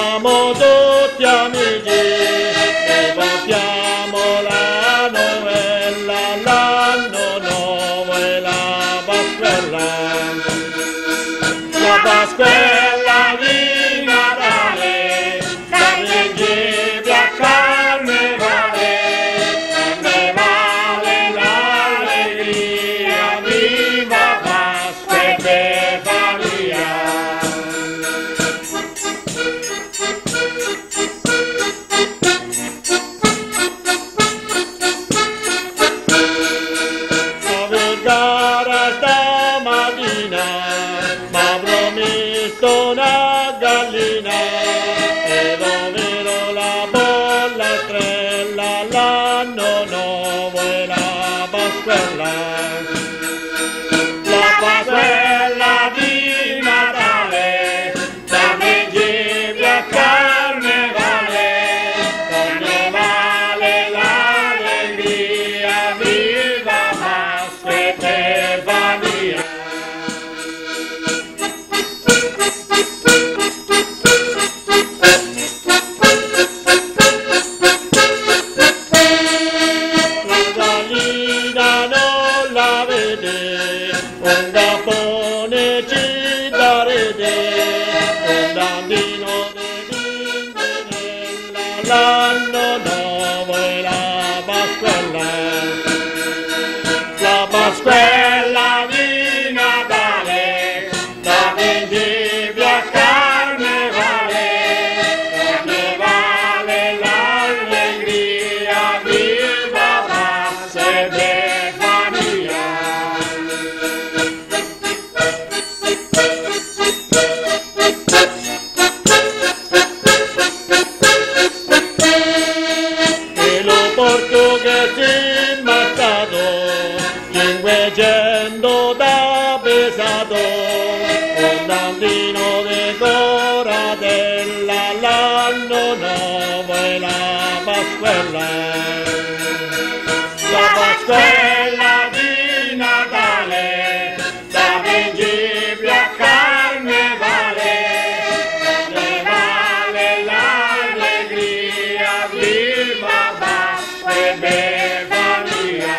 siamo tutti amici, e cantiamo la novella, l'anno nuovo e la Pasquella. La Pasquella di Natale, da Principe a Carnevale, Carnevale l'allegria, viva Pasqua e Befania. La Vergara stamattina m'ha promesso una gallina e doverò la bolla estrella, l'anno nuovo e la Pasquella. La Pasquella di Natale, da Principe a Carnevale, Carnevale l'allegria, viva Pasqua e Befania. Non la vede, un gaffone ci darete, un bambino di bimbinella, l'anno nuovo e la Pasquella. La Pasquella di Natale, da Principe a Carnevale, Carnevale l'allegria, viva Pasqua e Befania. E lo porto che si è marcato, 500 da pesato, un bambino di coratella, l'anno nuovo e la Pasquella. La Pasquella di Natale, da Principe a Carnevale, Carnevale l'allegria, viva Pasqua e Befania.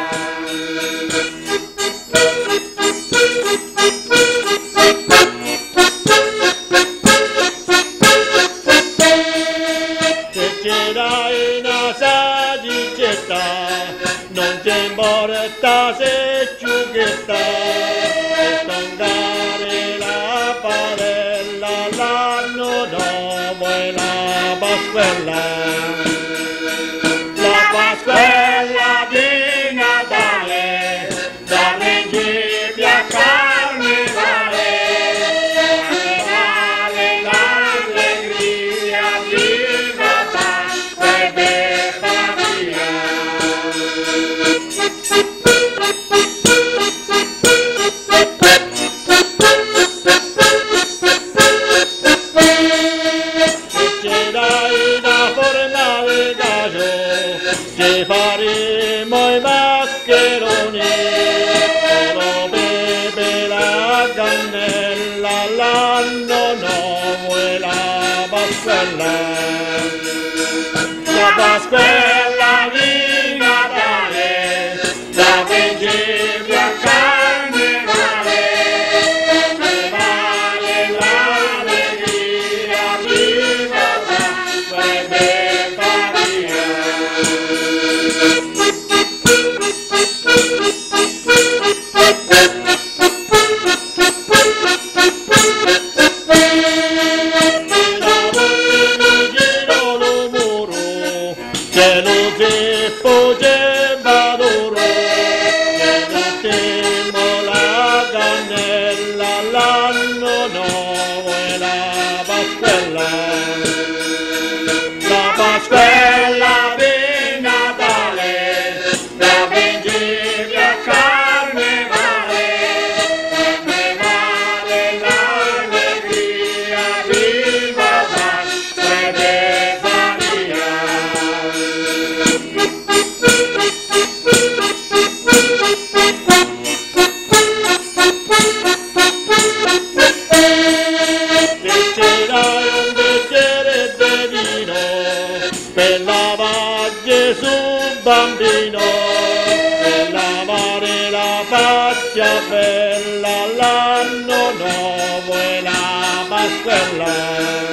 Se c'era una sagicetta, non c'è importa se ciuchetta, e toccare la padella, l'anno nuovo e la Pasquella. La Pasquella di Natale, da Principe a Carnevale, Carnevale l'allegria, viva Pasqua e Befania. C'era una forma di cacio, ci faremo i maccheroni, solo pepe la cannella, l'anno nuovo e la Pasquella. La Pasquella di Natale, da Principe a Carnevale, Carnevale l'allegria, viva Pasqua e Befania. Giro lo muro, bella.